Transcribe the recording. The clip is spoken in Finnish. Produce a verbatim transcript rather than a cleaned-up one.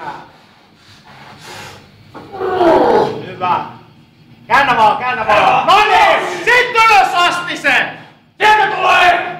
enää. Hyvä. Käännä vaan, käännä vaan. No niin, sit ylös asti se! Sieltä tulee!